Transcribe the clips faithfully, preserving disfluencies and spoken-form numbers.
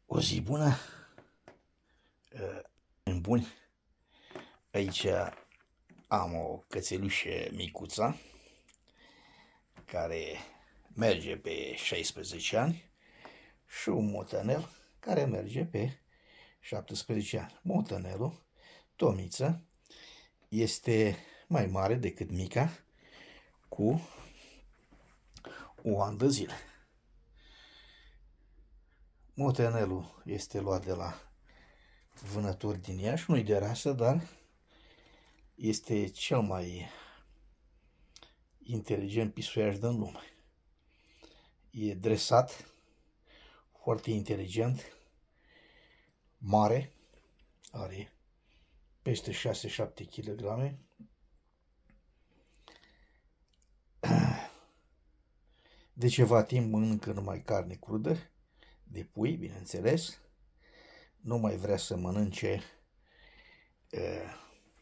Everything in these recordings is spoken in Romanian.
O zi bună, în buni. Aici am o cățelușă micuță care merge pe șaisprezece ani și un motanel care merge pe șaptesprezece ani. Motanelul, Tomiță, este mai mare decât mica cu un an de zile. Motanelul este luat de la vânători din Iași, nu-i de rasă, dar este cel mai inteligent pisuiaș din lume. E dresat, foarte inteligent, mare, are peste șase șapte kilograme. De ceva timp mănâncă numai carne crudă, de pui, bineînțeles. Nu mai vrea să mănânce uh,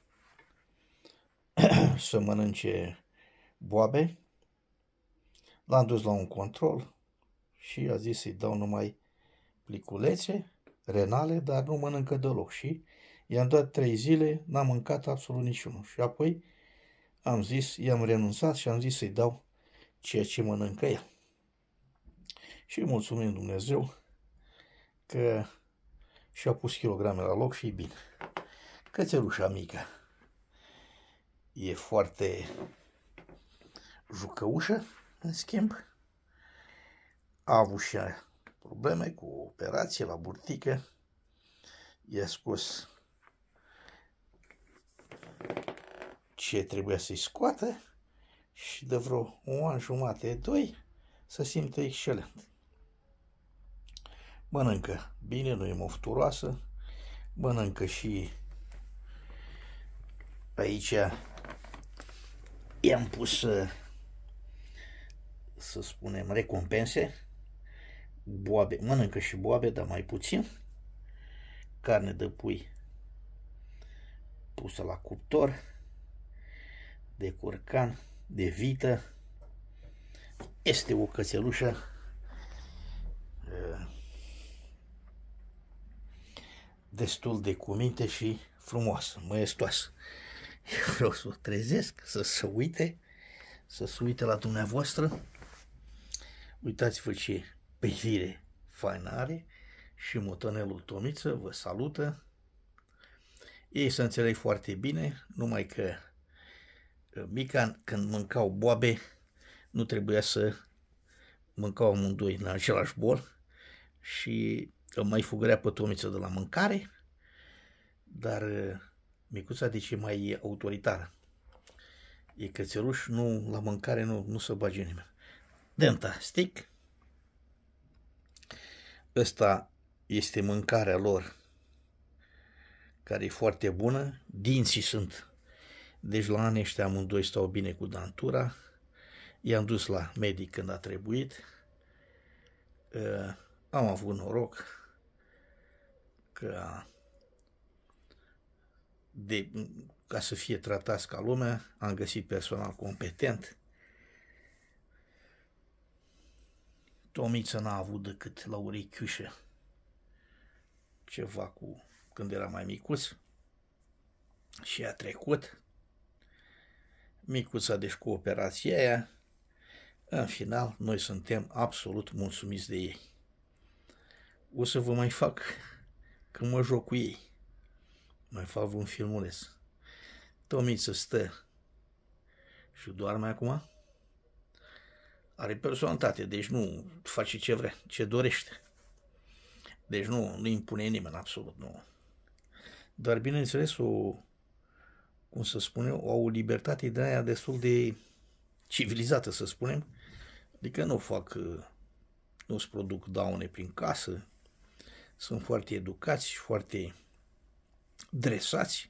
să mănânce boabe. L-am dus la un control și a zis să-i dau numai pliculețe renale, dar nu mănâncă deloc. Și i-am dat trei zile, n-am mâncat absolut niciunul. Și apoi am zis, i-am renunțat și am zis să-i dau ceea ce mănâncă el. Și mulțumim Dumnezeu că și-a pus kilograme la loc și e bine. Cățelușa mică e foarte jucăușă, în schimb. A avut și probleme cu operație la burtică. I-a scos ce trebuia să-i scoată și de vreo un an jumate, doi, se simte excelent. Mănâncă bine, nu e mofturoasă, mănâncă și aici i-am pus, să spunem, recompense, boabe, mănâncă și boabe, dar mai puțin, carne de pui pusă la cuptor, de curcan, de vită. Este o cățelușă destul de cuminte și frumoasă, măiestoasă. Eu vreau să o trezesc, să se uite, să se uite la dumneavoastră. Uitați-vă ce privire faină are și motanelul Tomiță vă salută. Ei se înțeleg foarte bine, numai că mica, când mâncau boabe, nu trebuia să mâncau amândoi în același bol și îl mai fugărea pe Tomiță de la mâncare, dar micuța de ce mai e autoritară. E cățeluș, nu, la mâncare nu, nu se bage nimeni. Denta stick. Ăsta este mâncarea lor, care e foarte bună. Dinții sunt, deci la anii ăștia amândoi stau bine cu dantura. I-am dus la medic când a trebuit. Uh, am avut noroc că de, ca să fie tratați ca lumea, am găsit personal competent. Tomiță n-a avut decât la urechiușă ceva cu când era mai micuț și a trecut. Micuța, deci cu operația aia, în final, noi suntem absolut mulțumiți de ei. O să vă mai fac, când mă joc cu ei, mai fac un filmuleț. Tomiță stă și doarme acum. Are personalitate, deci nu face ce vrea, ce dorește. Deci nu, nu impune nimeni, absolut, nu. Dar, bineînțeles, o, cum să spunem, o, o libertate de aia destul de civilizată, să spunem. Adică nu fac, nu-ți produc daune prin casă, sunt foarte educați și foarte dresați.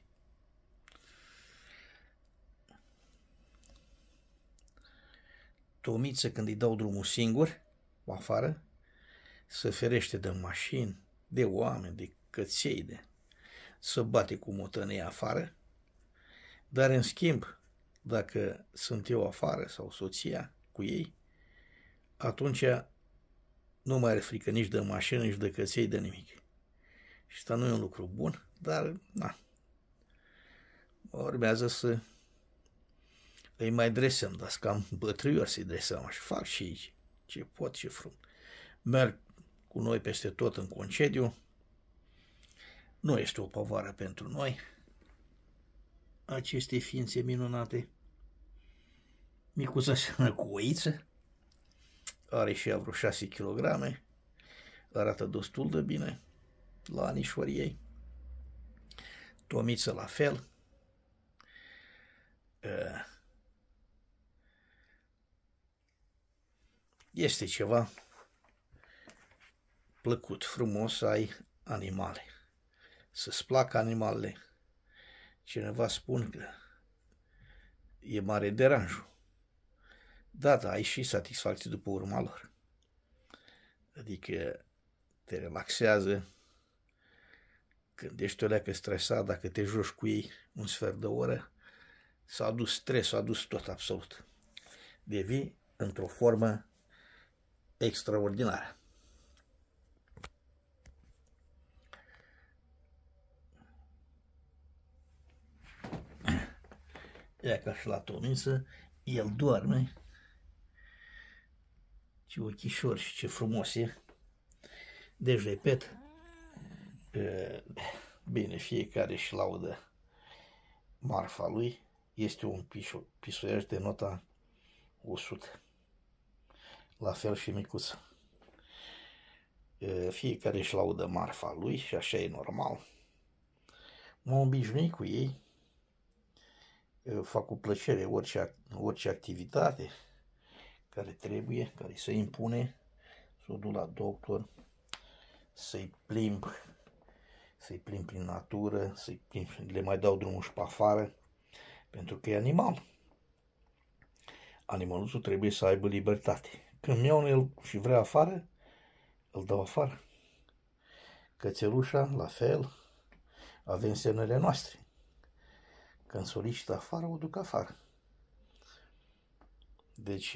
Tomiță, când îi dau drumul singur, afară, se ferește de mașini, de oameni, de căței, de... se bate cu motănei afară, dar în schimb, dacă sunt eu afară sau soția cu ei, atunci nu mai are frică nici de mașină, nici de căței, de nimic. Și asta nu e un lucru bun, dar, na, urmează să îi mai dresăm, dar cam bătrâiori să-i dresăm, așa fac și aici, ce pot, ce frum. Merg cu noi peste tot în concediu, nu este o povară pentru noi, aceste ființe minunate. Micuța seamănă cu oiță, are și ea vreo șase kilograme, arată destul de bine la anișorii ei. Tomiță la fel. Este ceva plăcut, frumos să ai animale, să-ți placă animalele. Cineva spune că e mare deranjul. Da, da, ai și satisfacție după urma lor. Adică te relaxează. Când ești o leacă stresat, dacă te joci cu ei un sfert de oră, s-a adus stres, s-a adus tot absolut. Devii într-o formă extraordinară. Ia ca și la Tomiță, el doarme. Ce ochișori și ce frumos e. Deci, repet, bine, fiecare își laudă marfa lui. Este un pisoiaș de nota o sută. La fel și micuță. Fiecare își laudă marfa lui și așa e normal. Mă obișnui cu ei. Fac cu plăcere orice, orice activitate care trebuie, care se impune, să o duc la doctor, să-i plimb, să-i plimb prin natură, să-i plimb, le mai dau drumul și pe afară, pentru că e animal. Animaluțul trebuie să aibă libertate. Când mi-au el și vrea afară, îl dau afară. Cățelușa, la fel, avem semnele noastre. Când solicită afară, o duc afară. Deci,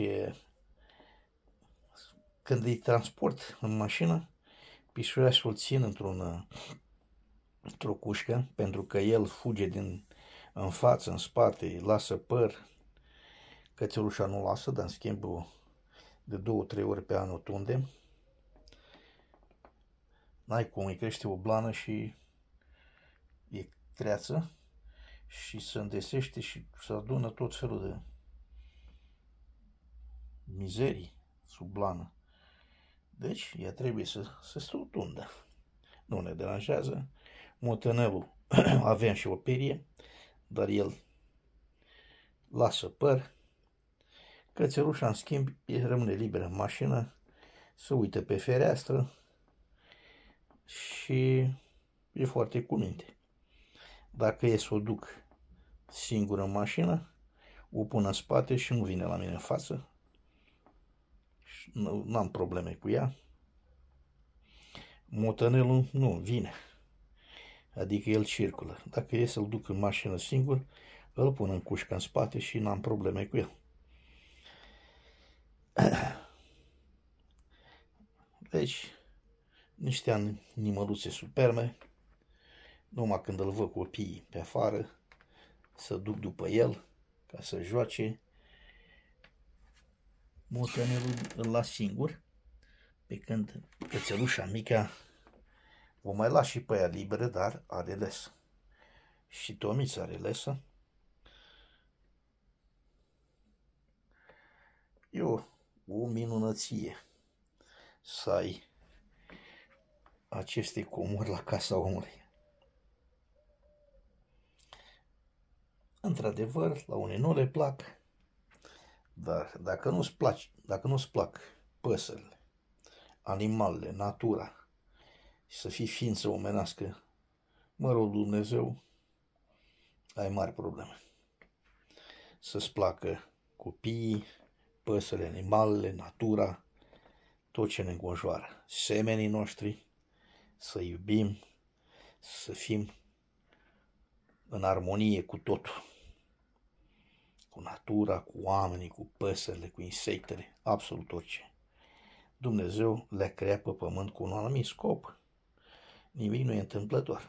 când îi transport în mașină, pișoiașul îl țin într-un, într-o cușcă, pentru că el fuge din în față, în spate, lasă păr. Cățelușa nu lasă, dar în schimb de două, trei ori pe an o tunde. N-ai cum, îi crește o blană și e treață și se îndesește și se adună tot felul de mizerii sub blană. Deci, ea trebuie să, să se tundă. Nu ne deranjează. Motanelul avem și o perie, dar el lasă păr. Cățelușa, în schimb, rămâne liberă în mașină, se uită pe fereastră și e foarte cu minte. Dacă e să o duc singur în mașină, o pun în spate și nu vine la mine în față. Nu am probleme cu ea. Motanelul nu vine. Adică el circulă. Dacă e să-l duc în mașină singur, îl pun în cușcă în spate și n-am probleme cu el. Deci, niște animăluțe superbe. Numai când îl văd copiii pe afară, să duc după el ca să joace. Motanelul îl las singur, pe când cățelușa mică o mai las și pe ea liberă, dar are lesă. Și Tomița are lesă. E o, o minunăție să ai aceste comori la casa omului. Într-adevăr, la unii nu le plac, dar dacă nu-ți place, dacă nu-ți plac păsările, animalele, natura, și să fii ființă omenească, mă rog Dumnezeu, ai mari probleme. Să-ți placă copiii, păsările, animalele, natura, tot ce ne înconjoară, semenii noștri, să iubim, să fim în armonie cu totul, cu natura, cu oamenii, cu păsările, cu insectele, absolut orice. Dumnezeu le-a creat pe pământ cu un anumit scop. Nimic nu e întâmplător.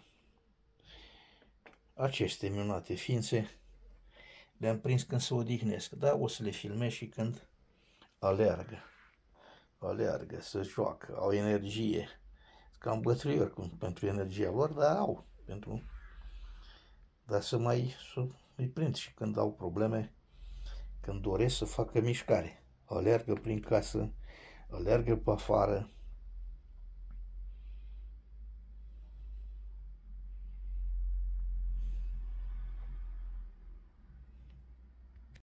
Aceste minunate ființe le-am prins când se odihnesc. Da, o să le filmez și când aleargă. Aleargă, să joacă, au energie. Cam bătrâni pentru energia lor, dar au. Pentru... Dar să mai să îi prind și când au probleme, când doresc să facă mișcare. Aleargă prin casă, aleargă pe afară.